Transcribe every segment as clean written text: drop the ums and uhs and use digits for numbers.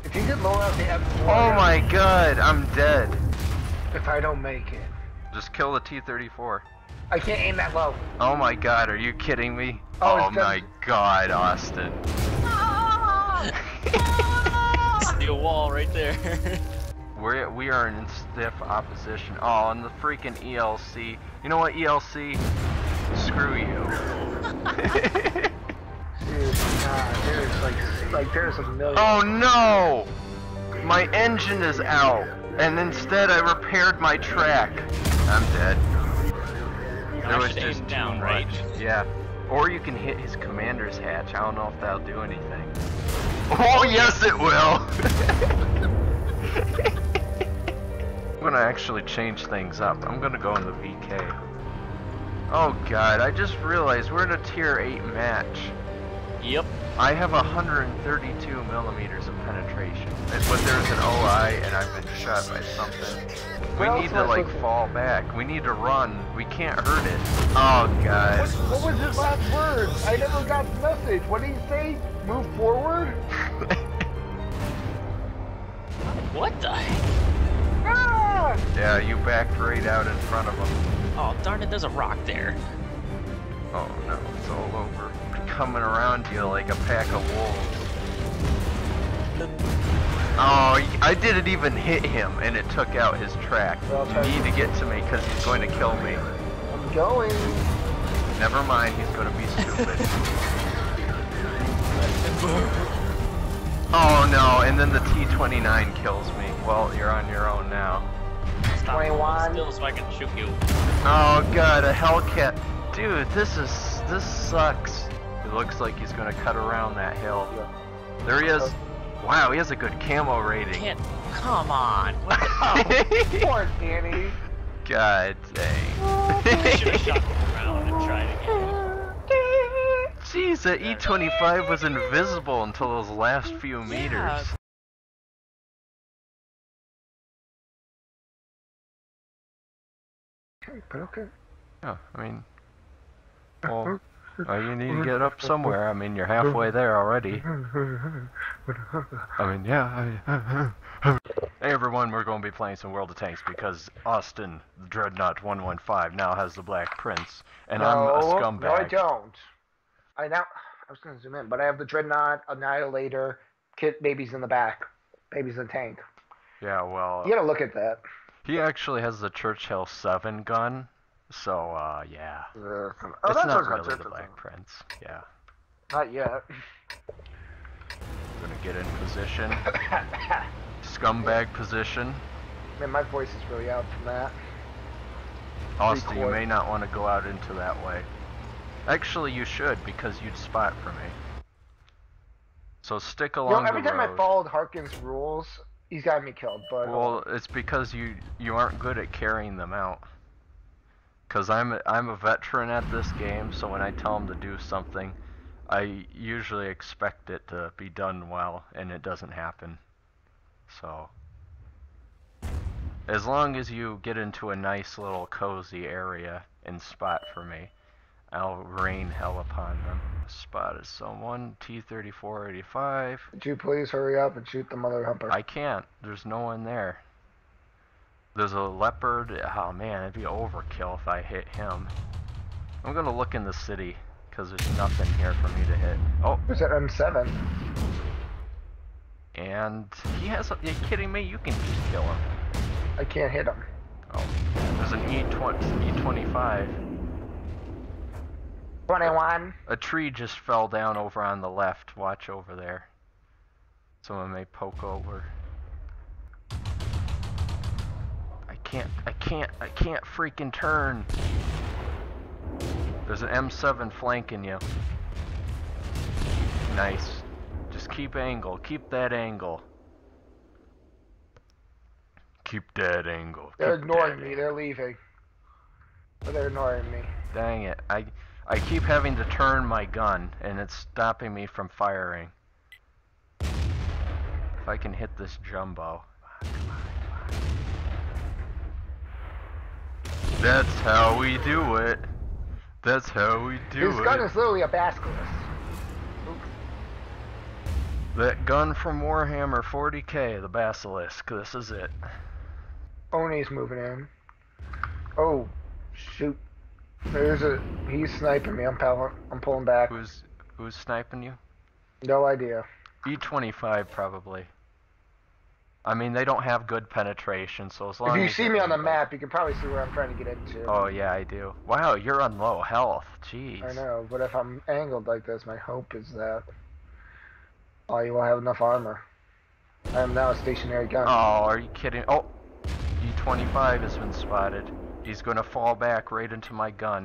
If you could lower out the M4. Oh my god, I'm dead. If I don't make it. Just kill the T-34. I can't aim that low. Oh my god, are you kidding me? Oh, Oh my god, Austin. See a wall right there. We are in stiff opposition. Oh, and the freaking ELC. You know what, ELC? Screw you. Dude, there's a million. Oh no! My engine is out, and instead I repaired my track. I'm dead. There was just down, too right? much. Yeah. Or you can hit his commander's hatch. I don't know if that'll do anything. Oh yes, it will. I'm gonna actually change things up. I'm gonna go in the VK. Oh god, I just realized we're in a tier 8 match. Yep. I have 132 millimeters of penetration, but there's an OI and I've been shot by something. We need to like fall back. We need to run. We can't hurt it. Oh god. What was his last words? I never got the message. What did he say? Move forward? What the heck? Ah! Yeah, you backed right out in front of him. Oh darn it! There's a rock there. Oh no, it's all over. Coming around you like a pack of wolves. Oh, I didn't even hit him and it took out his track. You need to get to me because he's going to kill me. I'm going. Never mind, he's going to be stupid. Oh no, and then the T-29 kills me. Well, you're on your own now. Stop 21. Still so I can shoot you. Oh god, a Hellcat. Dude, this sucks. It looks like he's gonna cut around that hill. There he is. Wow, he has a good camo rating. Can't. Come on. What the Poor Danny. God dang. I should have shot him around and tried again. Jeez, that E25 was invisible until those last few meters. Okay, but okay. Yeah, I mean, well, you need to get up somewhere. I mean, you're halfway there already. I mean, yeah. Hey everyone, we're going to be playing some World of Tanks because Austin, the Dreadnought 115, now has the Black Prince, and I'm a scumbag. No, I don't. I was going to zoom in, but I have the Dreadnought, Annihilator, Baby's in the back. Baby's in the tank. Yeah, well... You gotta look at that. He actually has the Churchill 7 gun, so, yeah. Oh, it's that's not really the Black Prince, yeah. Not yet. Gonna get in position. Scumbag position. Man, my voice is really out from that. Austin, you may not want to go out into that way. Actually, you should, because you'd spot for me. So stick along every the road. time I followed Harkin's rules, he's gotten me killed, but... Well, it's because you aren't good at carrying them out. Because I'm a veteran at this game, so when I tell them to do something, I usually expect it to be done well, and it doesn't happen. So, as long as you get into a nice little cozy area and spot for me, I'll rain hell upon them. Spotted someone, T-3485. Would you please hurry up and shoot the mother humper? I can't. There's no one there. There's a leopard. Oh man, it'd be overkill if I hit him. I'm gonna look in the city, because there's nothing here for me to hit. Oh! There's that M7. And he has a... Are you kidding me? You can just kill him. I can't hit him. Oh. There's an E25. 21. A tree just fell down over on the left. Watch over there. Someone may poke over. I can't freaking turn. There's an M7 flanking you. Nice. Just keep angle. Keep that angle. Keep that angle. They're ignoring me. They're leaving. But they're ignoring me. Dang it. I keep having to turn my gun, and it's stopping me from firing. If I can hit this jumbo. Come on. That's how we do it. That's how we do it. His gun is literally a basilisk. That gun from Warhammer 40k, the Basilisk. This is it. Oni's moving in. Oh, shoot. He's sniping me. I'm pulling back. Who's sniping you? No idea. E25 probably. I mean, they don't have good penetration, so as long If you as see me on the map, you can probably see where I'm trying to get into. Oh yeah, I do. Wow, you're on low health. Jeez. I know, but if I'm angled like this, my hope is that you will have enough armor. I am now a stationary gun. Oh, are you kidding? Oh, E25 has been spotted. He's gonna fall back right into my gun.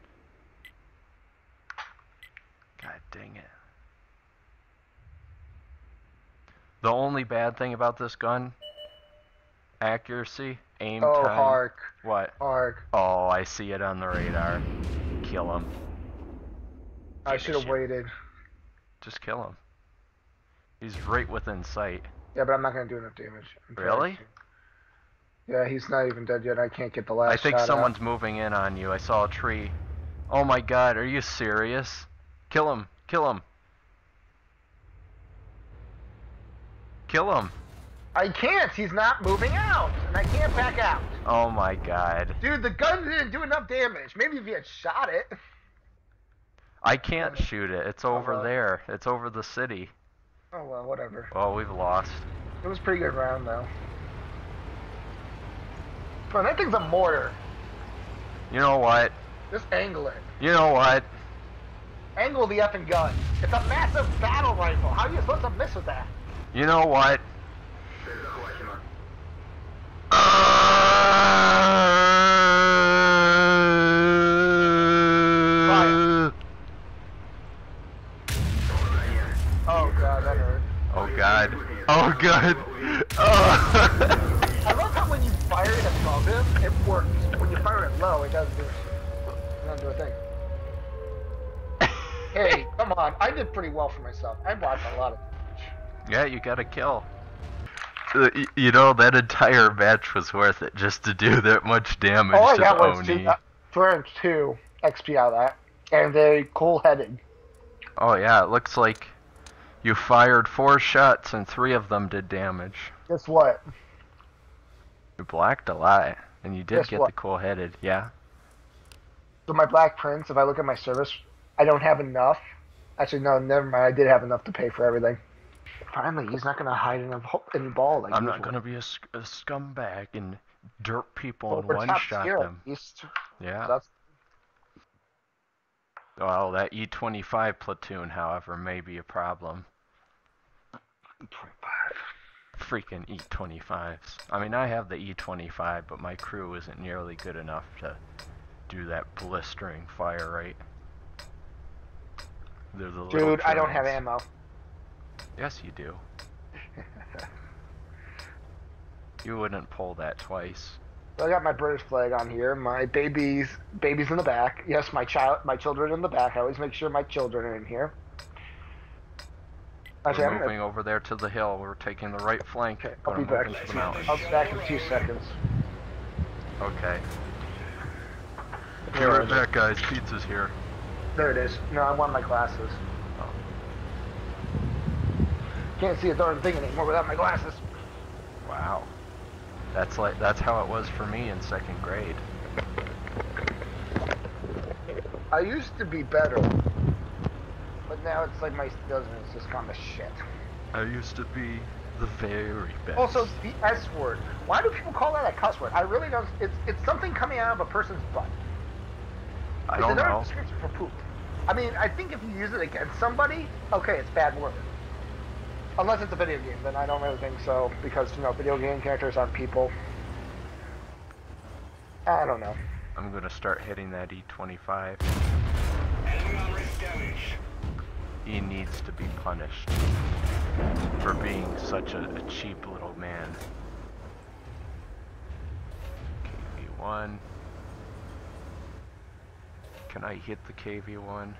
God dang it. The only bad thing about this gun, accuracy, aim time. Oh, Hark. What? Hark. Oh, I see it on the radar. Kill him. I should have waited. Just kill him. He's right within sight. Yeah, but I'm not going to do enough damage. Really? Yeah, he's not even dead yet. I can't get the last I think shot someone's out. moving in on you. I saw a tree. Oh my god, are you serious? Kill him. Kill him. Kill him. I can't. He's not moving out, and I can't back out. Oh my god. Dude, the gun didn't do enough damage. Maybe if you had shot it. I can't shoot it. It's over well. there. It's over the city. Oh, well, whatever. Oh, we've lost. It was a pretty good round, though. Bro, that thing's a mortar. You know what? Just angle it. You know what? Angle the effing gun. It's a massive battle rifle. How are you supposed to miss with that? You know what? Oh god, that hurt. Oh god. Oh god. Oh. I love how when you fire it above him, it works. When you fire it low, it doesn't do shit. It doesn't do a thing. Hey, come on. I did pretty well for myself. I blocked a lot of damage. Yeah, you got to kill. You know, that entire match was worth it just to do that much damage All I to got the was Oni. 202 XP out of that. And very cool-headed. Oh yeah, it looks like you fired 4 shots and 3 of them did damage. Guess what? You blocked a lot, and you did Guess get what? the cool-headed, yeah? So my Black Prince, if I look at my service, I don't have enough. Actually, no, never mind. I did have enough to pay for everything. Finally, he's not going to hide in a ball like I'm not usual. going to be a scumbag and dirt people Well, and we're top one-shot tier, them. at least. Yeah. That's Well, that E25 platoon, however, may be a problem. 25. Freaking E25s. I mean, I have the E25, but my crew isn't nearly good enough to do that blistering fire rate. They're the little Dude, I don't have drones. ammo. Yes, you do. You wouldn't pull that twice. So I got my British flag on here. My babies in the back. Yes, my children in the back. I always make sure my children are in here. Actually, We're I'm moving over there to the hill. We're taking the right flank. Okay, I'll Gonna be move back. into the mountains. I'll be back in 2 seconds. Okay. Be Where right is it? back, guys. Pizza's here. There it is. No, I want my glasses. Oh. Can't see a darn thing anymore without my glasses. Wow. That's how it was for me in 2nd grade. I used to be better, but now it's like my doesn't. It's just kind of shit. I used to be the very best. Also, the S word. Why do people call that a cuss word? I really don't. It's something coming out of a person's butt. I don't It's another know. description for poop. I mean, I think if you use it against somebody, okay, it's bad word. Unless it's a video game, then I don't really think so, because, you know, video game characters aren't people. I don't know. I'm gonna start hitting that E25. He needs to be punished for being such a cheap little man. KV-1. Can I hit the KV-1?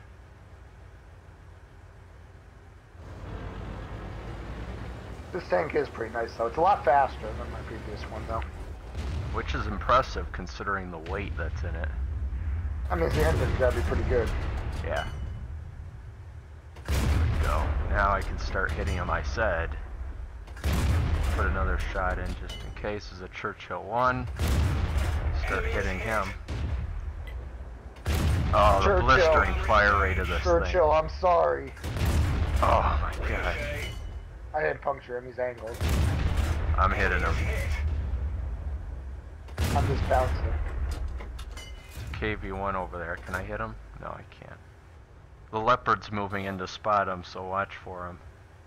This tank is pretty nice, though. It's a lot faster than my previous one, though. Which is impressive considering the weight that's in it. I mean, the engine's gotta be pretty good. Yeah. go. Now I can start hitting him, I said. Put another shot in just in case as a Churchill 1. Start hitting him. Oh, the Churchill. blistering fire rate of this Churchill, thing. I'm sorry. Oh my god. I didn't puncture him, he's angled. I'm hitting him. I'm just bouncing. KV-1 over there. Can I hit him? No, I can't. The leopard's moving in to spot him, so watch for him.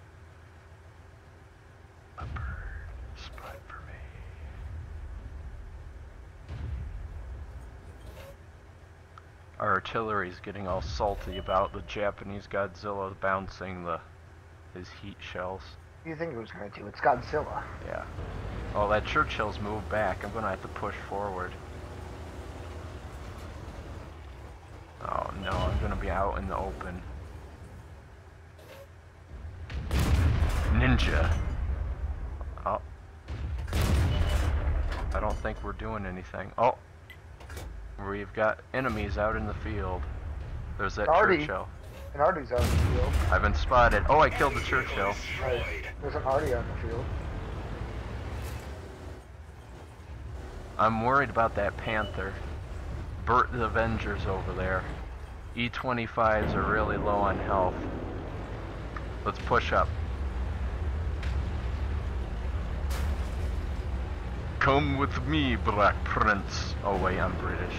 Leopard, spot for me. Our artillery's getting all salty about the Japanese Godzilla bouncing his heat shells. What do you think it was going to do? It's Godzilla. Yeah. Oh, that Churchill's moved back. I'm gonna have to push forward. Oh no, I'm gonna be out in the open. Ninja. Oh. I don't think we're doing anything. Oh. We've got enemies out in the field. There's that Artie. Churchill. And Artie's on the field. I've been spotted. Oh, I killed the Churchill. Right. There's an Artie on the field. I'm worried about that Panther. Bert the Avenger's over there. E-25s are really low on health. Let's push up. Come with me, Black Prince. Oh wait, I'm British.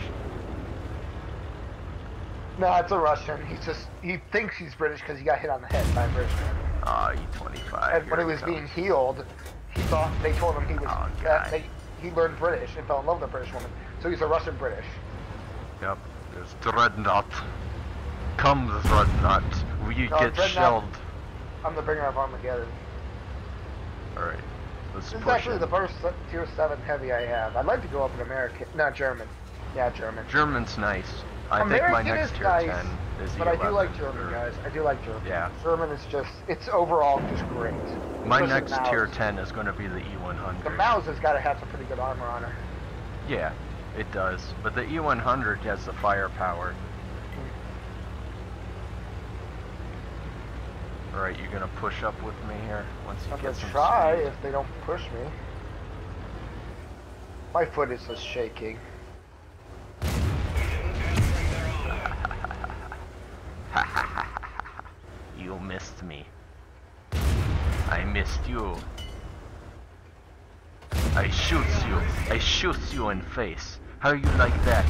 No, it's a Russian. He thinks he's British because he got hit on the head by a British man. Ah, E-25. And when he was being healed, he thought they told him he was Oh, God. he learned British and fell in love with a British woman. So he's a Russian British. Yep, there's Dreadnought. Come, Dreadnought. We No, get Dreadnought- shelled. I'm the bringer of Armageddon. Alright, let's This is push actually in. the first tier 7 heavy I have. I'd like to go up in American, not German. Yeah, German. German's nice. I American think my next is tier nice, 10 is but I do E11, like German, or- guys. I do like German. Yeah. German is just, it's overall just great. My Especially next Maus. tier 10 is going to be the E100. The Maus has got to have some pretty good armor on her. Yeah, it does. But the E100 has the firepower. Alright, you gonna push up with me here once you I'm get gonna some try speed? if they don't push me. My foot is just shaking. You missed me. I missed you. I shoots you. I shoots you in face. How you like that?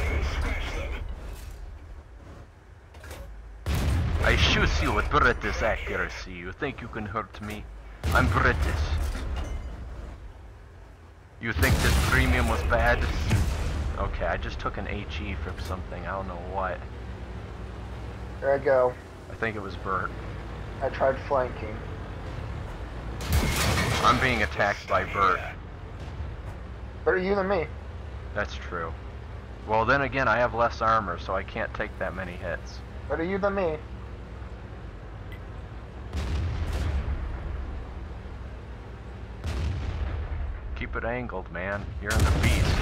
I shoots you with British accuracy. You think you can hurt me? I'm British. You think this premium was bad? Okay, I just took an HE from something. I don't know what. There I go. I think it was Bert. I tried flanking. I'm being attacked by Bert. Better you than me. That's true. Well, then again, I have less armor, so I can't take that many hits. Better you than me. Keep it angled, man. You're in the beast.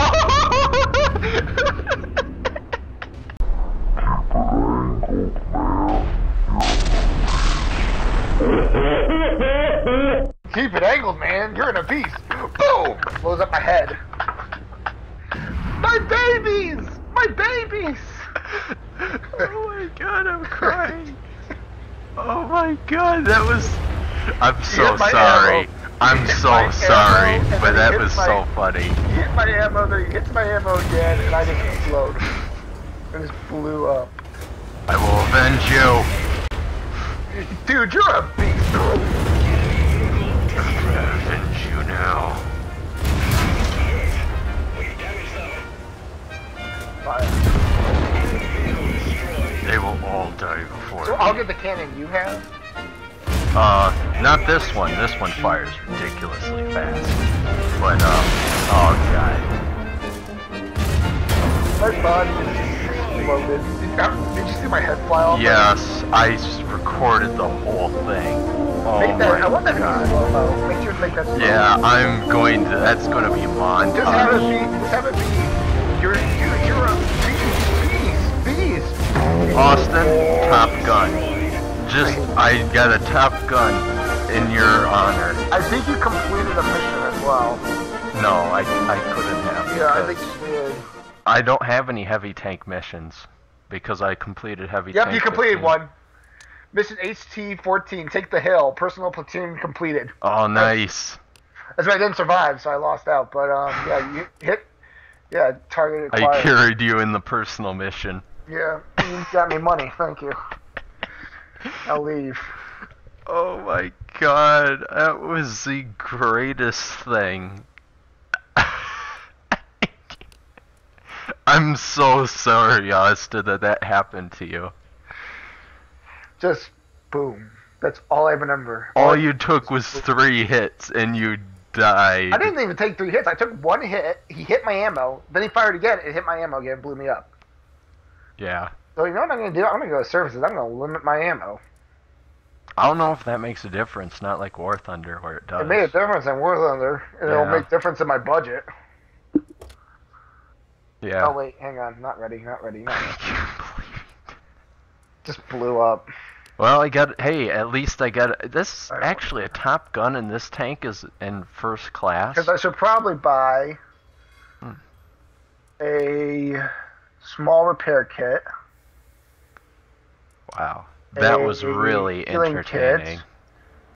Keep it angled, man. You're in a beast. Boom! Blows up my head. My babies! My babies! Oh my god, I'm crying. Oh my god, that was... I'm so hit my sorry. ammo. I'm He hit so my sorry, ammo, and but then he that hit was my- so funny. He hit my ammo, then he hits my ammo again, and I just explode. And just blew up. I will avenge you. Dude, you're a beast! I will avenge you now. Fire. They will all die before So me. I'll get the cannon you have. Not this one. This one fires ridiculously fast. But, oh god. My body is exploded. Did you see my head fly off? Yes, I recorded the whole thing. Oh Make that, I want my that to be god. slow-mo. Make sure to make that slow-mo. Yeah, I'm going to, that's going to be montage. Just have it be, you're a beast. Austin, Top Gun. I got a Top Gun in your honor. I think you completed a mission as well. No, I couldn't have. Yeah, I because think you did. I don't have any heavy tank missions because I completed heavy tank. Yep, you completed 15. one. Mission HT-14, take the hill. Personal platoon completed. Oh, nice. That's why I didn't survive, so I lost out. But yeah, you hit. Yeah, target I acquired. carried you in the personal mission. Yeah, you got me money. Thank you. I'll leave. Oh my god, that was the greatest thing. I'm so sorry, Asta, that happened to you. Just boom. That's all I remember. All you took was 3 hits and you died. I didn't even take 3 hits. I took 1 hit. He hit my ammo. Then he fired again. It hit my ammo again. Blew me up. Yeah. So you know what I'm gonna do? I'm gonna go to services. I'm gonna limit my ammo. I don't know if that makes a difference, not like War Thunder where it does. It made a difference in War Thunder, and it'll Yeah. make difference in my budget. Yeah. Oh wait, hang on. Not ready. Not ready. Not ready. Just blew up. Well, hey, at least I got this. Actually, a Top Gun in this tank is in first class. Because I should probably buy a small repair kit. Wow, that was a really healing entertaining. kit,